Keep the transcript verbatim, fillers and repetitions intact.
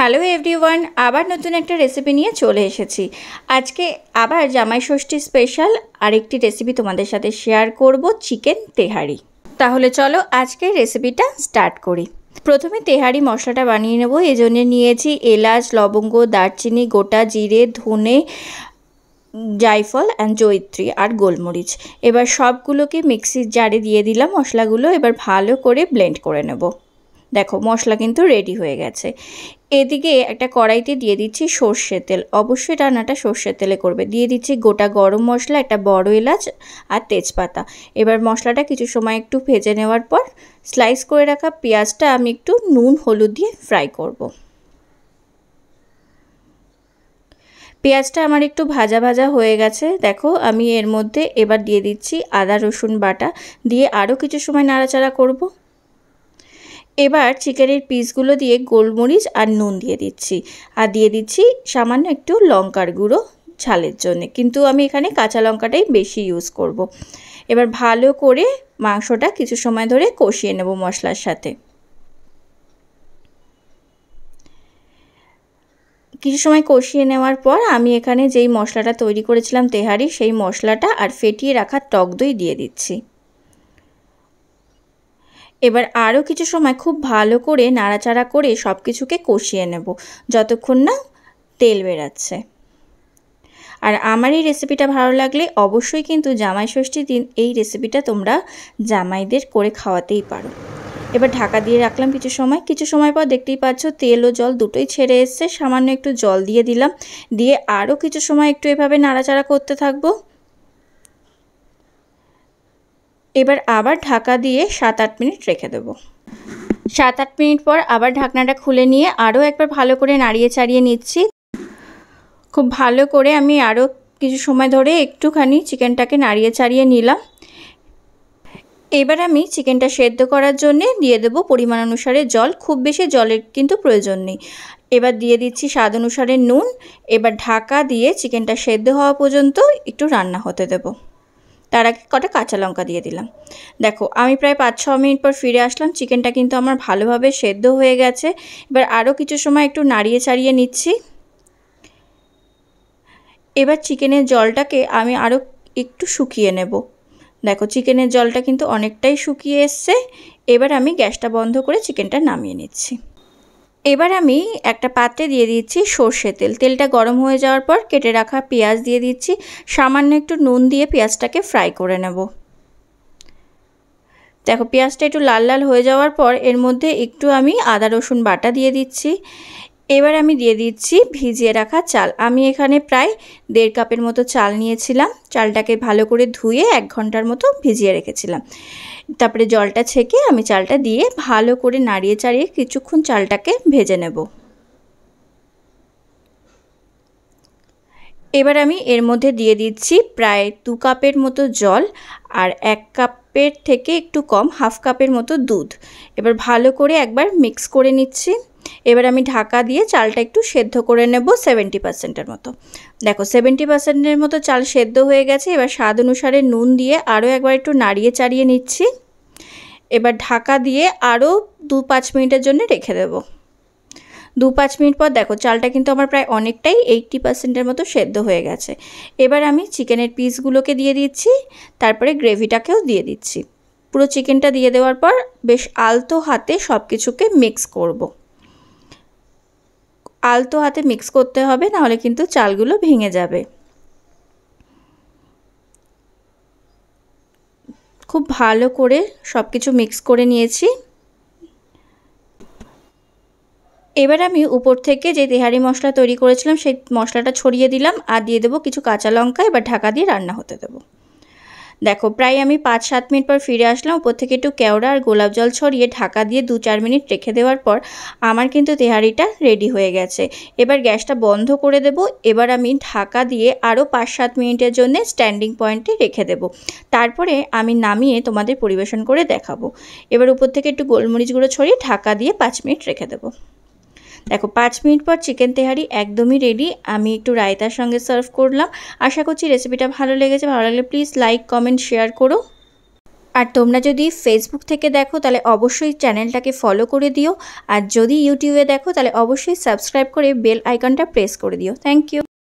Hello everyone, আবার নতুন একটা রেসিপি নিয়ে চলে এসেছি। আজকে আবার জামাই ষষ্ঠী স্পেশাল আরেকটি রেসিপি তোমাদের সাথে শেয়ার করব, চিকেন তেহারি। তাহলে চলো আজকে রেসিপিটা স্টার্ট করি। প্রথমে তেহারি মশলাটা বানিয়ে নেব। এই জন্য নিয়েছি এলাচ, লবঙ্গ, দারচিনি, গোটা জিরে, ধনে, জায়ফল অ্যান্ড জয়িত্রী আর গোলমরিচ। এবার সবগুলোকে মিক্সির জারে দিয়ে দিলাম মশলাগুলো। এবার ভালো করে ব্লেন্ড করে নেব। দেখো মশলা কিন্তু রেডি হয়ে গেছে। এদিকে একটা কড়াইতে দিয়ে দিচ্ছি সর্ষের তেল। অবশ্যই রান্নাটা সর্ষের তেলে করবে। দিয়ে দিচ্ছি গোটা গরম মশলা, একটা বড় এলাচ আর তেজপাতা। এবার মশলাটা কিছু সময় একটু ভেজে নেওয়ার পর স্লাইস করে রাখা পেঁয়াজটা আমি একটু নুন হলুদ দিয়ে ফ্রাই করব। পেঁয়াজটা আমার একটু ভাজা ভাজা হয়ে গেছে। দেখো আমি এর মধ্যে এবার দিয়ে দিচ্ছি আদা রসুন বাটা, দিয়ে আরও কিছু সময় নাড়াচাড়া করব। এবার চিকেনের পিসগুলো দিয়ে গোলমরিচ আর নুন দিয়ে দিচ্ছি, আর দিয়ে দিচ্ছি সামান্য একটু লঙ্কার গুঁড়ো ঝালের জন্য, কিন্তু আমি এখানে কাঁচা লঙ্কাটাই বেশি ইউজ করব। এবার ভালো করে মাংসটা কিছু সময় ধরে কষিয়ে নেব মশলার সাথে। কিছু সময় কষিয়ে নেওয়ার পর আমি এখানে যেই মশলাটা তৈরি করেছিলাম তেহারি, সেই মশলাটা আর ফেটিয়ে রাখা টক দই দিয়ে দিচ্ছি। এবার আরও কিছু সময় খুব ভালো করে নাড়াচাড়া করে সব কিছুকে কষিয়ে নেব যতক্ষণ না তেল বেরাচ্ছে। আর আমার এই রেসিপিটা ভালো লাগলে অবশ্যই কিন্তু জামাই ষষ্ঠীর দিন এই রেসিপিটা তোমরা জামাইদের করে খাওয়াতেই পারো। এবার ঢাকা দিয়ে রাখলাম কিছু সময়। কিছু সময় পর দেখতেই পাচ্ছ তেল ও জল দুটোই ছেড়ে এসছে। সামান্য একটু জল দিয়ে দিলাম, দিয়ে আরও কিছু সময় একটু এভাবে নাড়াচাড়া করতে থাকবো। এবার আবার ঢাকা দিয়ে সাত আট মিনিট রেখে দেবো। সাত আট মিনিট পর আবার ঢাকনাটা খুলে নিয়ে আরও একবার ভালো করে নাড়িয়ে চাড়িয়ে নিচ্ছি। খুব ভালো করে আমি আরও কিছু সময় ধরে একটুখানি চিকেনটাকে নাড়িয়ে চাড়িয়ে নিলাম। এবার আমি চিকেনটা সেদ্ধ করার জন্যে দিয়ে দেবো পরিমাণ অনুসারে জল। খুব বেশি জলের কিন্তু প্রয়োজন নেই। এবার দিয়ে দিচ্ছি স্বাদ অনুসারে নুন। এবার ঢাকা দিয়ে চিকেনটা সেদ্ধ হওয়া পর্যন্ত একটু রান্না হতে দেবো। তার আগে কটা কাঁচা লঙ্কা দিয়ে দিলাম। দেখো আমি প্রায় পাঁচ ছ মিনিট পর ফিরে আসলাম। চিকেনটা কিন্তু আমার ভালোভাবে সেদ্ধ হয়ে গেছে। এবার আরও কিছু সময় একটু নাড়িয়ে চাড়িয়ে নিচ্ছি। এবার চিকেনের জলটাকে আমি আরও একটু শুকিয়ে নেব। দেখো চিকেনের জলটা কিন্তু অনেকটাই শুকিয়ে এসছে। এবার আমি গ্যাসটা বন্ধ করে চিকেনটা নামিয়ে নিচ্ছি। এবার আমি একটা পাত্রে দিয়ে দিচ্ছি সর্ষের তেল। তেলটা গরম হয়ে যাওয়ার পর কেটে রাখা পেঁয়াজ দিয়ে দিচ্ছি। সামান্য একটু নুন দিয়ে পেঁয়াজটাকে ফ্রাই করে নেব। দেখো পেঁয়াজটা একটু লাল লাল হয়ে যাওয়ার পর এর মধ্যে একটু আমি আদা রসুন বাটা দিয়ে দিচ্ছি। এবার আমি দিয়ে দিচ্ছি ভিজিয়ে রাখা চাল। আমি এখানে প্রায় দেড় কাপের মতো চাল নিয়েছিলাম। চালটাকে ভালো করে ধুয়ে এক ঘন্টার মতো ভিজিয়ে রেখেছিলাম। তারপরে জলটা ছেঁকে আমি চালটা দিয়ে ভালো করে নাড়িয়ে চাড়িয়ে কিছুক্ষণ চালটাকে ভেজে নেব। এবার আমি এর মধ্যে দিয়ে দিচ্ছি প্রায় দু কাপের মতো জল আর এক কাপের থেকে একটু কম হাফ কাপের মতো দুধ। এবার ভালো করে একবার মিক্স করে নিচ্ছি। এবার আমি ঢাকা দিয়ে চালটা একটু সেদ্ধ করে নেব সেভেন্টি পার্সেন্টের মতো। দেখো সেভেন্টি পার্সেন্টের মতো চাল সেদ্ধ হয়ে গেছে। এবার স্বাদ অনুসারে নুন দিয়ে আরও একবার একটু নাড়িয়ে চাড়িয়ে নিচ্ছি। এবার ঢাকা দিয়ে আরও দু পাঁচ মিনিটের জন্য রেখে দেবো। দু পাঁচ মিনিট পর দেখো চালটা কিন্তু আমার প্রায় অনেকটাই এইট্টি পার্সেন্টের মতো সেদ্ধ হয়ে গেছে। এবার আমি চিকেনের পিসগুলোকে দিয়ে দিচ্ছি, তারপরে গ্রেভিটাকেও দিয়ে দিচ্ছি। পুরো চিকেনটা দিয়ে দেওয়ার পর বেশ আলতো হাতে সব কিছুকে মিক্স করব। আলতো হাতে মিক্স করতে হবে, নাহলে কিন্তু চালগুলো ভেঙে যাবে। খুব ভালো করে সব কিছু মিক্স করে নিয়েছি। এবার আমি উপর থেকে যে তেহারি মশলা তৈরি করেছিলাম সেই মশলাটা ছড়িয়ে দিলাম আর দিয়ে দেবো কিছু কাঁচা লঙ্কা। এবার ঢাকা দিয়ে রান্না হতে দেবো। দেখো প্রায় আমি পাঁচ সাত মিনিট পর ফিরে আসলাম। উপর থেকে একটু কেওড়া আর গোলাপ জল ছড়িয়ে ঢাকা দিয়ে দু চার মিনিট রেখে দেওয়ার পর আমার কিন্তু তেহারিটা রেডি হয়ে গেছে। এবার গ্যাসটা বন্ধ করে দেব। এবার আমি ঢাকা দিয়ে আরও পাঁচ সাত মিনিটের জন্য স্ট্যান্ডিং পয়েন্টে রেখে দেব। তারপরে আমি নামিয়ে তোমাদের পরিবেশন করে দেখাবো। এবার উপর থেকে একটু গোলমরিচ গুঁড়ো ছড়িয়ে ঢাকা দিয়ে পাঁচ মিনিট রেখে দেবো। দেখো পাঁচ মিনিট পর চিকেন তেহারি একদমই রেডি। আমি একটু রায়তার সঙ্গে সার্ভ করলাম। আশা করছি রেসিপিটা ভালো লেগেছে। ভালো লাগলে প্লিজ লাইক কমেন্ট শেয়ার করো। আর তোমরা যদি ফেসবুক থেকে দেখো তাহলে অবশ্যই চ্যানেলটাকে ফলো করে দিও, আর যদি ইউটিউবে দেখো তাহলে অবশ্যই সাবস্ক্রাইব করে বেল আইকনটা প্রেস করে দিও। Thank you.